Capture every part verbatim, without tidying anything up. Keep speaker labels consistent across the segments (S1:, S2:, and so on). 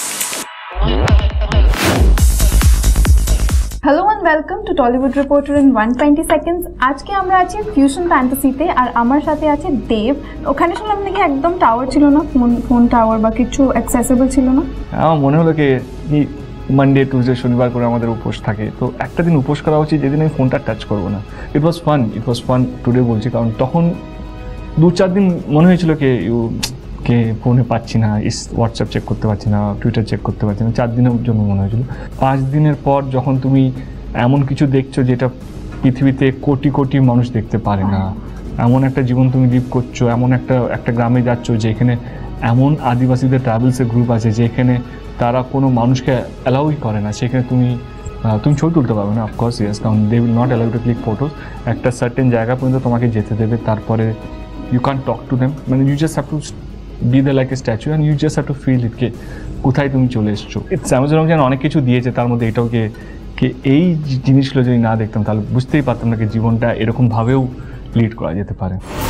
S1: Hello and welcome to Tollywood Reporter in one hundred twenty seconds. আজকে আমরা আছি fusion ফ্যান্টাসিতে আর আমার সাথে আছে দেব। ওখানে শুনলাম নাকি একদম টাওয়ার ছিল না, ফোন ফোন টাওয়ার বা কিছু অ্যাক্সেসিবল ছিল না।
S2: আমার মনে হলো কি মানডে টুইসডে শনিবার করে আমাদের উপোস থাকে, তো একটা দিন উপোস করা উচিত যেদিন আমি ফোনটা টাচ করবো না। It was fun it was fun today বলছি, কারণ তখন দু চার দিন মনে হয়েছিল কি ইউ কে ফোনে পাচ্ছি না, ইস হোয়াটসঅ্যাপ চেক করতে পারছি না, টুইটার চেক করতে পারছি না, চার দিনের জন্য মনে হয়েছিল। পাঁচ দিনের পর যখন তুমি এমন কিছু দেখছো যেটা পৃথিবীতে কোটি কোটি মানুষ দেখতে পারে না, এমন একটা জীবন তুমি লিভ করছো, এমন একটা একটা গ্রামে যাচ্ছ যেখানে এমন আদিবাসীদের ট্রাভেলসের গ্রুপ আছে যেখানে তারা কোনো মানুষকে অ্যালাউই করে না, সেখানে তুমি তুমি ছবি তুলতে পারবে না। অফকোর্স ইয়েস, কারণ they will not allow to click photos. একটা সার্টেন জায়গা পর্যন্ত তোমাকে যেতে দেবে, তারপরে you can talk to them, মানে you just have to be the like a statue and you just have to feel it কে কোথায় তুমি চলে এসছো। ইটস অ্যামাজন যেন অনেক কিছু দিয়েছে, তার মধ্যে এটাও কে কে এই জিনিসগুলো যদি না দেখতাম তাহলে বুঝতেই পারতাম না কি জীবনটা এরকমভাবেও লিড করা যেতে পারে।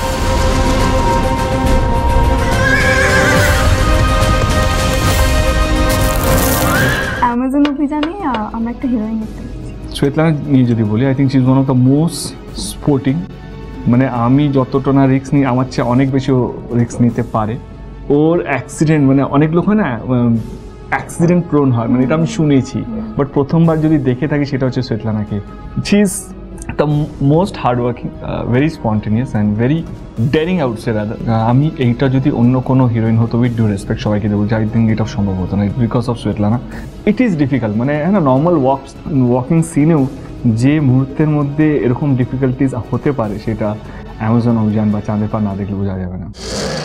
S1: অ্যামাজন অভিযানে আমরা একটা হিরোইন দেখতে পাচ্ছি।
S2: শ্বেতলানা নিয়ে যদি বলি, I think she is one of the most sporting. মানে আমি যতটা না রিস্ক নিই, আমার চেয়ে অনেক বেশি রিস্ক নিতে পারে। ওর অ্যাক্সিডেন্ট, মানে অনেক লোক হয় না অ্যাক্সিডেন্ট প্রোন হয়, মানে এটা আমি শুনেছি, বাট প্রথমবার যদি দেখে থাকি সেটা হচ্ছে শ্বেতলানাকে। She is the most hard working, very spontaneous and very daring out say rather. আমি এইটা যদি অন্য কোনো হিরোইন হতো, উইথ ডিউ রেসপেক্ট সবাইকে দেবো, আই থিঙ্ক এটা সম্ভব হতো না because of Svetlana. It is difficult, মানে হ্যাঁ না নর্মাল ওয়াক ওয়াকিং সিনেও যে মুহূর্তের মধ্যে এরকম ডিফিকাল্টিস হতে পারে সেটা অ্যামাজন অভিযান বা চাঁদের পাহাড় না দেখলে বোঝা যাবে না।